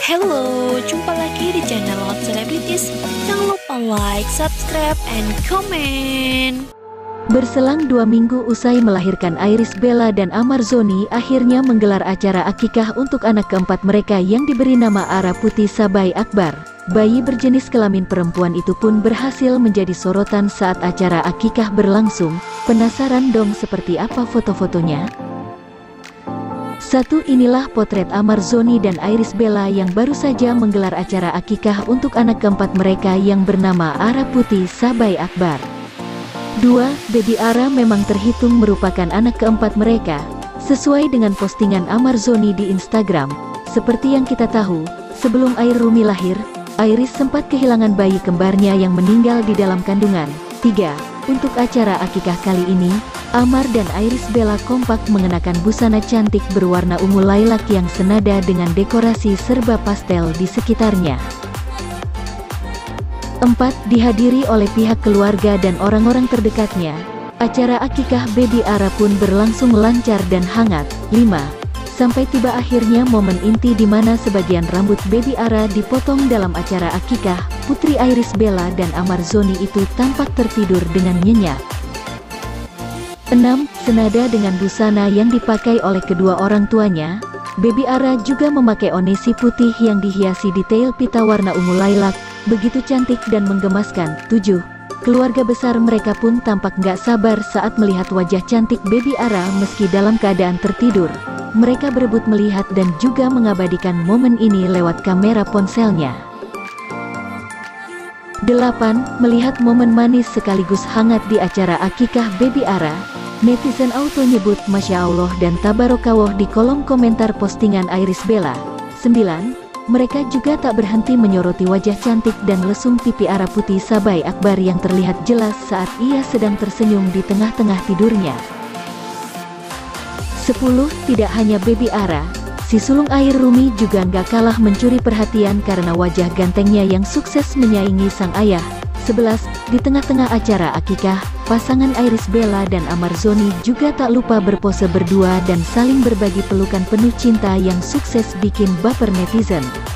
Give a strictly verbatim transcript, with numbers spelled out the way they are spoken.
Halo, jumpa lagi di channel Hot Celebrities. Jangan lupa like, subscribe, and comment. Berselang dua minggu usai melahirkan Iris Bella dan Amar Zoni akhirnya menggelar acara akikah untuk anak keempat mereka yang diberi nama Ara Putih Sabai Akbar. Bayi berjenis kelamin perempuan itu pun berhasil menjadi sorotan saat acara akikah berlangsung. Penasaran dong seperti apa foto-fotonya? Satu inilah potret Amar Zoni dan Iris Bella yang baru saja menggelar acara akikah untuk anak keempat mereka yang bernama Ara Putih Sabai Akbar. Dua, Baby Ara memang terhitung merupakan anak keempat mereka, sesuai dengan postingan Amar Zoni di Instagram. Seperti yang kita tahu, sebelum Air Rumi lahir, Iris sempat kehilangan bayi kembarnya yang meninggal di dalam kandungan. Tiga, untuk acara akikah kali ini, Amar dan Iris Bella kompak mengenakan busana cantik berwarna ungu lilac yang senada dengan dekorasi serba pastel di sekitarnya. Empat, dihadiri oleh pihak keluarga dan orang-orang terdekatnya. Acara akikah Baby Ara pun berlangsung lancar dan hangat. Lima, sampai tiba akhirnya momen inti di mana sebagian rambut Baby Ara dipotong dalam acara akikah. Putri Iris Bella dan Amar Zoni itu tampak tertidur dengan nyenyak. Enam, senada dengan busana yang dipakai oleh kedua orang tuanya, Baby Ara juga memakai onesi putih yang dihiasi detail pita warna ungu lilac, begitu cantik dan menggemaskan. Tujuh, keluarga besar mereka pun tampak gak sabar saat melihat wajah cantik Baby Ara meski dalam keadaan tertidur. Mereka berebut melihat dan juga mengabadikan momen ini lewat kamera ponselnya. Delapan, melihat momen manis sekaligus hangat di acara akikah Baby Ara, netizen auto nyebut Masya Allah dan Tabarokallah di kolom komentar postingan Iris Bella. Sembilan, mereka juga tak berhenti menyoroti wajah cantik dan lesung pipi Ara Putih Sabai Akbar yang terlihat jelas saat ia sedang tersenyum di tengah-tengah tidurnya. Sepuluh, tidak hanya Baby Ara, si sulung Air Rumi juga nggak kalah mencuri perhatian karena wajah gantengnya yang sukses menyaingi sang ayah. Sebelas, di tengah-tengah acara akikah, pasangan Iris Bella dan Amar Zoni juga tak lupa berpose berdua dan saling berbagi pelukan penuh cinta yang sukses bikin baper netizen.